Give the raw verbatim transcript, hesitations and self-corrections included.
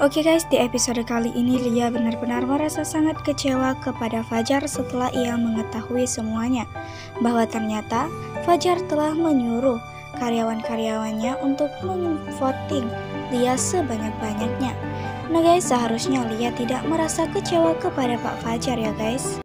Oke guys, di episode kali ini Lia benar-benar merasa sangat kecewa kepada Fajar setelah ia mengetahui semuanya, bahwa ternyata Fajar telah menyuruh karyawan-karyawannya untuk memvoting Lia sebanyak-banyaknya. Nah guys, seharusnya Lia tidak merasa kecewa kepada Pak Fajar ya guys.